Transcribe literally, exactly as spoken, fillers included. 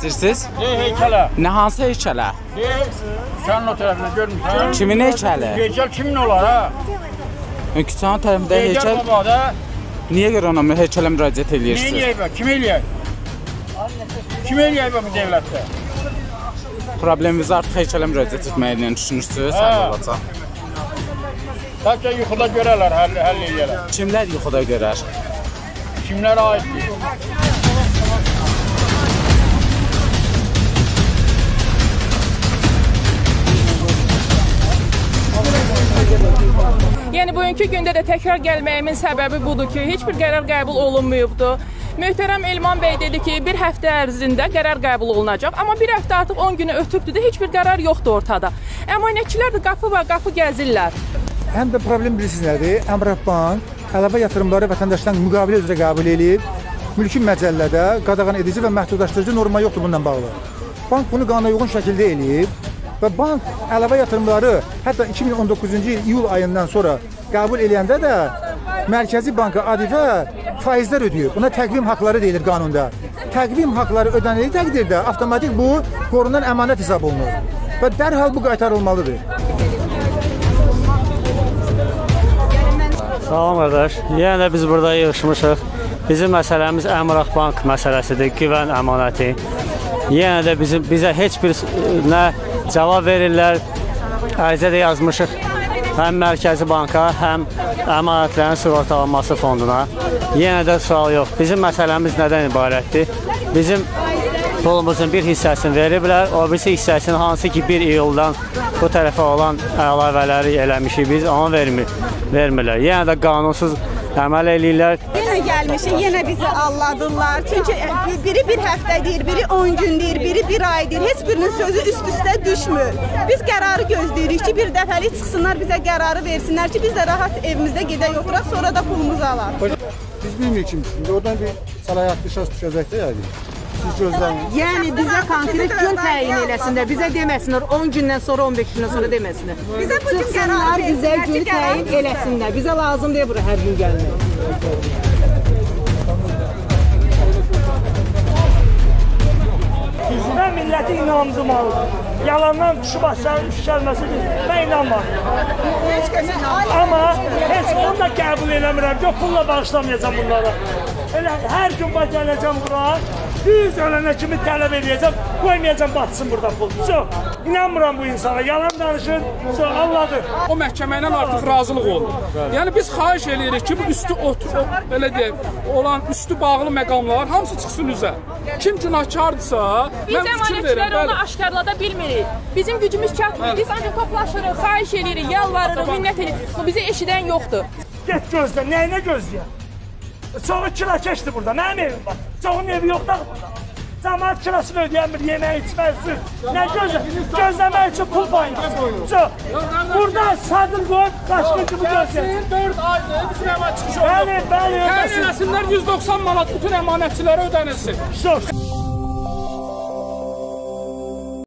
istəyirsiniz? Heykələ. Nə hansı heykələ? Sənin o tərəfinə görmüşsən. Kimin heykəli? Heykəl kimin olar ha? Küçənin tərəfində Heykəl heykəl. babada. Niyə görə ona heykələ müraciət Neyin edirsiniz? eləyək bə? Kim eləyək? Kim eləyək bə bu dövlətdə? Probleminizi artıq heykələ müraciət etməyini düşünürsünüz? Həll olacaq. Bəlkə yuxuda görərlər, həll, həll eləyərlər. Kimlər yuxuda görər? Kimlərə aiddir? Yəni bugünkü gündə də təkrar gəlməyimin səbəbi budur ki, heç bir qərar qəbul olunmayıbdır. Möhtərəm Elman bəy dedi ki, bir həftə ərzində qərar qəbul olunacaq, amma bir həftə artıq on günü ötübdür də heç bir qərar yoxdur ortada. Əmanətçilər də qapı və qapı gəzirlər. Həm də problem bilirsiniz nədir? Əmrah Bank əlavə yatırımları vətəndaşdan müqavilə üzrə qəbul edib, mülki məcəllədə qadağan edici və məhdudlaşdırıcı norma yoxdur bununla bağlı. Bank bunu qanuna uyğun şəkildə eləyib və bank əlavə yatırımları hətta iki min on doqquzuncu il iyul ayından sonra qəbul eləyəndə də Mərkəzi Banka adifə faizlər ödəyir. Buna təqvim haqları deyilir qanunda. Təqvim haqları ödənildiyi təqdirdə avtomatik bu qorunan əmanət hesab olunur və dərhal bu qaytarılmalıdır. Salam qardaş. Yenə də biz burada yığışmışıq. Bizim məsələmiz Əmrah Bank məsələsidir, güvən əmanəti. Yenə də bizim, bizə heç bir nə cavab verirlər. Ərizə də yazmışıq həm Mərkəzi Banka, həm əmanətlərin sığortalanması fonduna. Yenə də sual yox. Bizim məsələmiz nədən ibarətdir? Bizim pulumuzun bir hissəsini veriblər, o birisi hissəsini hansı ki bir iyuldan bu tərəfə olan əlavələri eləmişik, biz onu vermir, vermirlər. Yenə də qanunsuz əməl eləyirlər. Yenə gəlmişik, yenə bizi alladırlar. Çünki biri bir həftə deyir, biri on gün deyir, biri bir ay deyir. Heç birinin sözü üst-üstə düşmür. Biz qərarı gözləyirik ki, bir dəfəlik çıxsınlar, bizə qərarı versinlər ki, biz də rahat evimizdə gedək oturaq, sonra da pulumuzu alaq. Biz bilmirik kim, oradan bir səlahiyyətli şəxs düşəcək də yəqin. Siz gözləyin. Yəni bizə konkret gün təyin eləsinlər, bizə deməsinlər on gündən sonra, on beş gündən sonra deməsinlər. Bizə bu gün qərarı bizə günü təyin eləsinlər. Bizə lazım deyil bura hər gün gəlmək. Mən milləti inandım alır. Yalandan düşüb aşağı düşərməsidir. Mən inanmadım. Amma heç onu da qəbul eləmirəm. Yox, pulla bağışlamayacam bunlara. Elə hər gün baş gələcəm bura. Düz ölənə kimi tələb edəcəm, qoymayacam batsın burada pul. So, inanmıram bu insana, yalan danışır, so, Allah'dır. O məhkəmə ilə artıq razılıq oldu. Yəni biz xahiş edirik ki, bu üstü belə deyək, olan üstü bağlı məqamlar hamısı çıxsın üzə. Kim günahkardırsa, mən fikir verirəm. Biz əmanətçiləri onu aşkarlada bilmirik. Bizim gücümüz çatmır, biz ancaq toplaşırıq, xahiş edirik, yalvarırıq, minnət edirik. Bu bizi eşidən yoxdur. Get gözlə, nəyinə gözləyəm? Çoğu kira keçdi burada, mənim evim var. Çoğunun evi yoxdur burada. Cəmaət kirasını ödəyəmir, yemək, içmək, su. Nə gözlə? Gözləmək üçün pul paylaşır. Burada sadır qoy, başqa kimi gözləyir. dörd aydır, bizim əmanət çıxış oldu. Bəli, bəli, Təyin eləsinlər yüz doxsan manat bütün əmanətçilərə ödənilsin. Çox.